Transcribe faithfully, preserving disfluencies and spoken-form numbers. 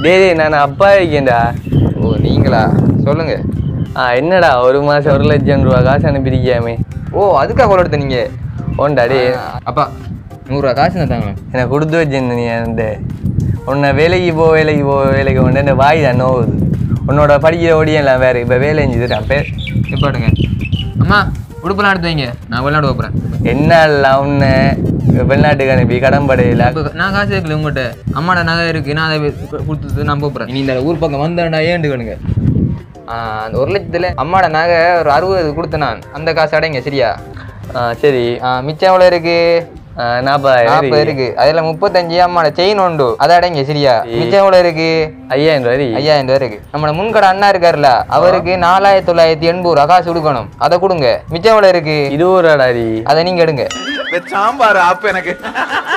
டேய் நான் அப்பா இருக்கேன்டா. ஓ நீங்களா? சொல்லுங்க. ஆ என்னடா ஒரு மாதம் ஒரு லட்சம் ரூபா காசு அனுப்பியிருக்கியாமே? ஓ அதுக்காக கொள்ள எடுத்த நீங்கள்? ஓண்டா டே அப்பா நூறுரூவா காசு என்ன தாங்க? எனக்கு கொடுத்து வச்சிருந்த நீ அந்த உன்னை வேலைக்கு போ வேலைக்கு போ வேலைக்கு கொண்டு இந்த வாய் தான் நோவுது. உன்னோட படிக்கிற ஓடியெல்லாம் வேறு இப்போ வேலை செஞ்சுட்டான் பேர் நிப்பாட்டுங்க. அம்மா உடுப்பெல்லாம் எடுத்து வைங்க, நான் வெளிநாடு போகிறேன். என்னெல்லாம் உன்னை வெளிநாட்டுக்கு அனுப்பி கடன் படையில நான் காசு கேட்கல உங்கள்கிட்ட. அம்மாட நகை இருக்குது, நான் அதை கொடுத்துட்டு நான் போகிறேன். நீ இந்த ஊர் பக்கம் வந்தேன்டா ஏண்டுக்கணுங்க. அந்த ஒரு லட்சத்தில் அம்மாட நகை ஒரு அறுபது கொடுத்தேன் நான். அந்த காசு அடைங்க சரியா? ஆ சரி. மிச்சம் எவ்வளோ இருக்கு? நாற்பதாயிரம் நாற்பது இருக்கு. அதுல முப்பத்தஞ்சு அம்மாட செயின் உண்டு, அதை அடைங்க சரியா? மிச்சம் எவ்வளோ இருக்கு? ஐயாயிரம் ரூபாய். ஐயாயிரம் ரூபாய் இருக்கு. நம்மளோட முன்கடை அண்ணா இருக்காருல்ல, அவருக்கு நாலாயிரத்தி தொள்ளாயிரத்தி எண்பது ரூபா காசு கொடுக்கணும், அதை கொடுங்க. மிச்சம் எவ்வளோ இருக்கு? இருபது ரூபாடி. அதை நீங்க எடுங்க. சாம்பார் ஆப்பு எனக்கு